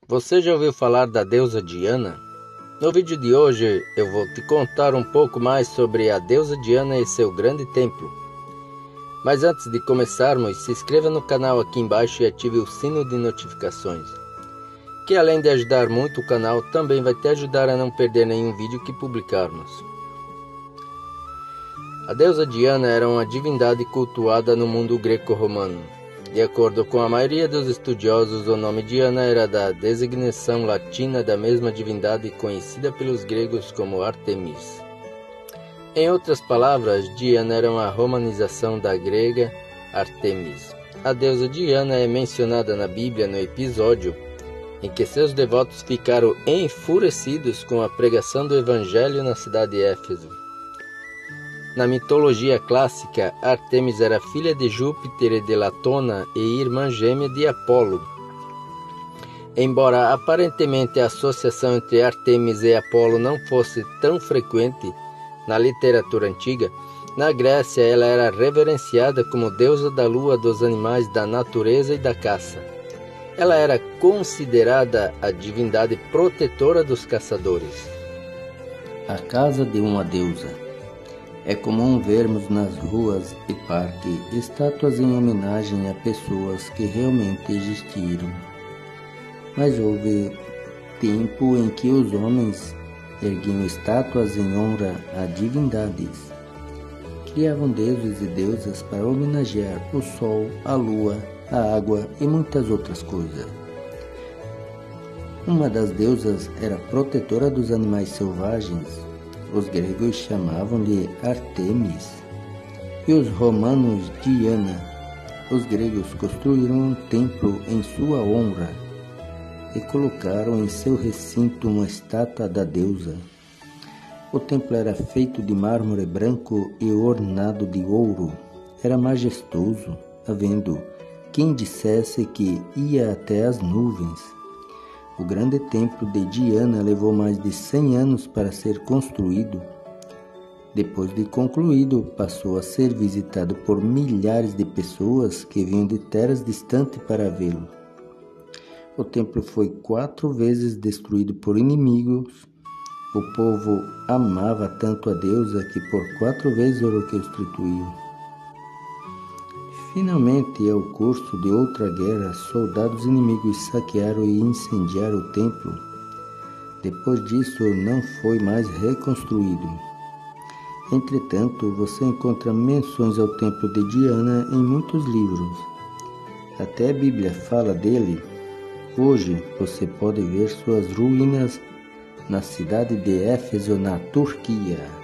Você já ouviu falar da deusa Diana? No vídeo de hoje eu vou te contar um pouco mais sobre a deusa Diana e seu grande templo. Mas antes de começarmos, se inscreva no canal aqui embaixo e ative o sino de notificações, que além de ajudar muito o canal, também vai te ajudar a não perder nenhum vídeo que publicarmos. A deusa Diana era uma divindade cultuada no mundo greco-romano. De acordo com a maioria dos estudiosos, o nome Diana era da designação latina da mesma divindade conhecida pelos gregos como Artemis. Em outras palavras, Diana era uma romanização da grega Artemis. A deusa Diana é mencionada na Bíblia no episódio em que seus devotos ficaram enfurecidos com a pregação do Evangelho na cidade de Éfeso. Na mitologia clássica, Artemis era filha de Júpiter e de Latona e irmã gêmea de Apolo. Embora aparentemente a associação entre Artemis e Apolo não fosse tão frequente na literatura antiga, na Grécia ela era reverenciada como deusa da lua, dos animais, da natureza e da caça. Ela era considerada a divindade protetora dos caçadores. A casa de uma deusa. É comum vermos nas ruas e parques estátuas em homenagem a pessoas que realmente existiram. Mas houve tempo em que os homens erguiam estátuas em honra a divindades. Criavam deuses e deusas para homenagear o sol, a lua, a água e muitas outras coisas. Uma das deusas era protetora dos animais selvagens. Os gregos chamavam-lhe Artemis e os romanos Diana. Os gregos construíram um templo em sua honra e colocaram em seu recinto uma estátua da deusa. O templo era feito de mármore branco e ornado de ouro. Era majestoso, havendo quem dissesse que ia até as nuvens. O grande templo de Diana levou mais de 100 anos para ser construído. Depois de concluído, passou a ser visitado por milhares de pessoas que vinham de terras distantes para vê-lo. O templo foi 4 vezes destruído por inimigos. O povo amava tanto a deusa que por 4 vezes o reconstruiu. Finalmente, ao curso de outra guerra, soldados inimigos saquearam e incendiaram o templo. Depois disso, não foi mais reconstruído. Entretanto, você encontra menções ao templo de Diana em muitos livros. Até a Bíblia fala dele. Hoje, você pode ver suas ruínas na cidade de Éfeso, na Turquia.